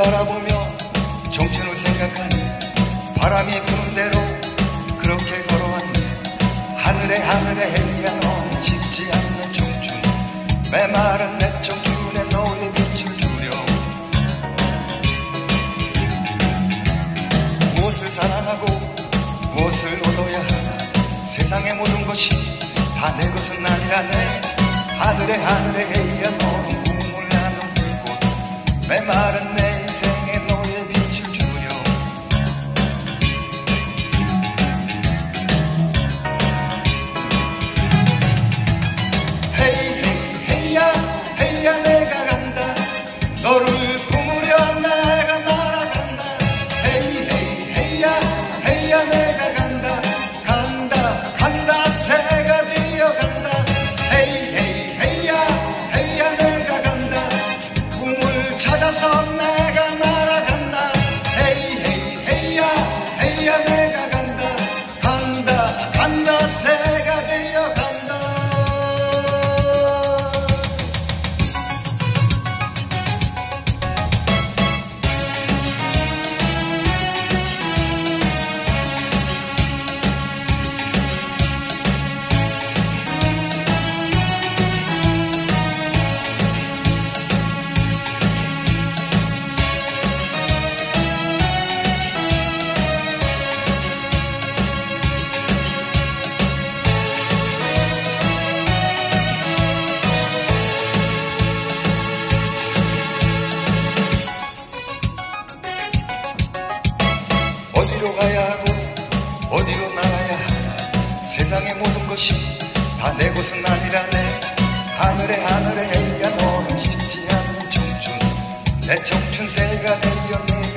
바라보며 청춘을 생각하니 바람이 부는 대로 그렇게 걸어왔네. 하늘에 헤이야 너는 식지 않는 청춘, 메마른 내 청춘에 너의 빛을 주려. 무엇을 사랑하고 무엇을 얻어야 하나, 세상의 모든 것이 다 내 것은 아니라네. 하늘에 헤이야 너는 꿈을 나는 불꽃, 메마른 내 인생에 너의 빛을 주려. 헤이야 내가 간다, 너를 품으려 내가 날아간다. 헤이야 내가 간다, 간다 새가 되어간다. 헤이야 내가 간다, 꿈을 찾아서 내가 날아간다. 헤이야 내가 간다 새가 되어간다. 어디로 가야 하고 어디로 나가야 하나, 세상의 모든 것이 다 내 것은 아니라네. 하늘에 헤이야 너는 식지 않는 청춘, 내 청춘 새가 되어 내